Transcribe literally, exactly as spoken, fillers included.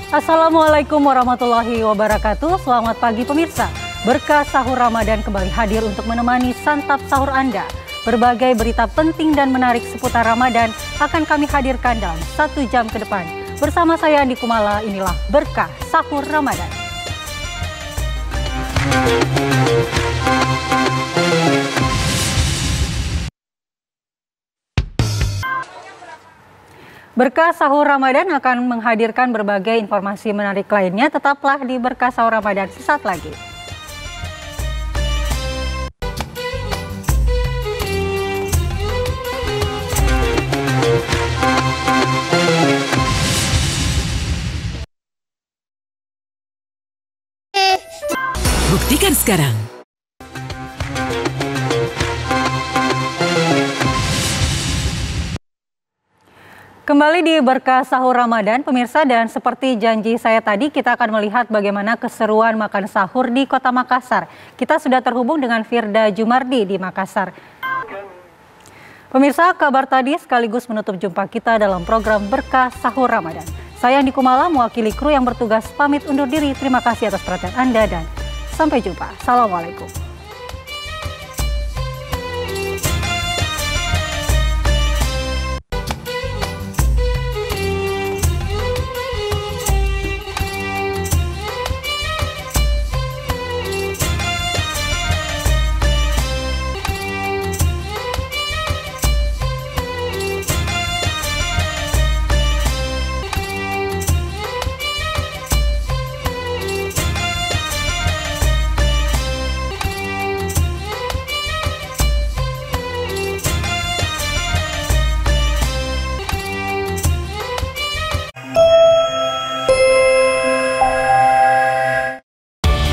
Assalamualaikum warahmatullahi wabarakatuh. Selamat pagi pemirsa. Berkah sahur Ramadan kembali hadir untuk menemani santap sahur Anda. Berbagai berita penting dan menarik seputar Ramadan akan kami hadirkan dalam satu jam ke depan. Bersama saya Andi Kumala, inilah Berkah Sahur Ramadan. Berkah Sahur Ramadan akan menghadirkan berbagai informasi menarik lainnya. Tetaplah di Berkah Sahur Ramadan sesaat lagi. Buktikan sekarang. Kembali di Berkah Sahur Ramadan, pemirsa, dan seperti janji saya tadi, kita akan melihat bagaimana keseruan makan sahur di Kota Makassar. Kita sudah terhubung dengan Firda Jumardi di Makassar. Pemirsa, kabar tadi sekaligus menutup jumpa kita dalam program Berkah Sahur Ramadan. Saya Andi Kumala, mewakili kru yang bertugas pamit undur diri. Terima kasih atas perhatian Anda dan sampai jumpa. Assalamualaikum.